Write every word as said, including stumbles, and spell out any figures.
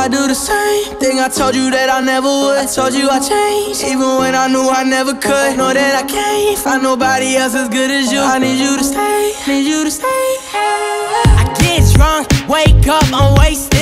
I do the same thing I told you that I never would. I told you I changed, even when I knew I never could. Know that I can't find nobody else as good as you. I need you to stay, need you to stay. I get drunk, wake up, I'm wasted.